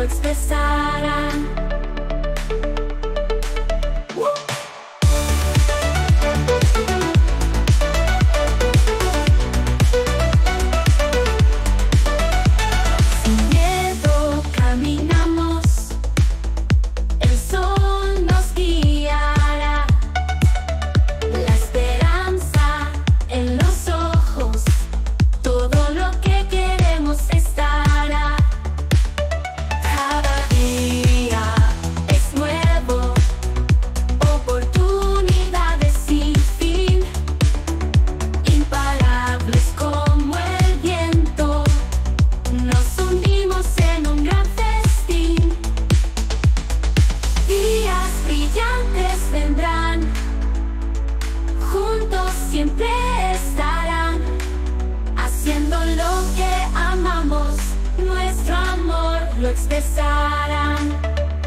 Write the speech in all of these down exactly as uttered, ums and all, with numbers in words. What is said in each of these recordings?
expresarán. Sin miedo caminamos, el sol nos guiará, la esperanza en los ojos, todo lo que queremos estará. Cada día es nuevo, oportunidades sin fin, imparables como el viento, nos hundimos en un gran festín. Días brillantes vendrán, juntos siempre estarán, haciendo lo que amamos, nuestro amor lo expresarán.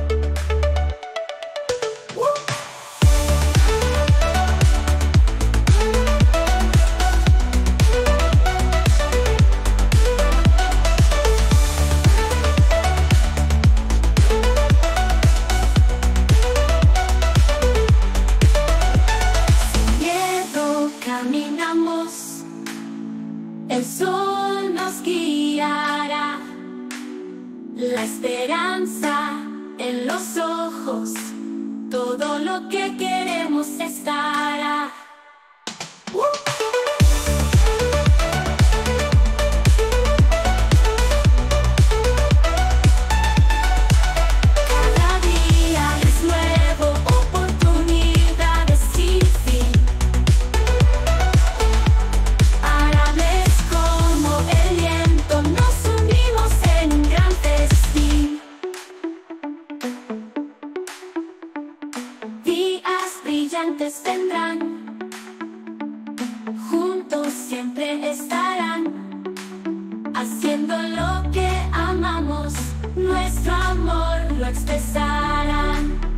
Sin miedo caminamos, el sol nos guiará, la esperanza en los ojos, todo lo que queremos estará. Cada día es nuevo, oportunidades sin fin, imparables como el viento, nos unimos en un gran festín. Días brillantes vendrán, juntos siempre estarán, haciendo lo que amamos, nuestro amor lo expresarán.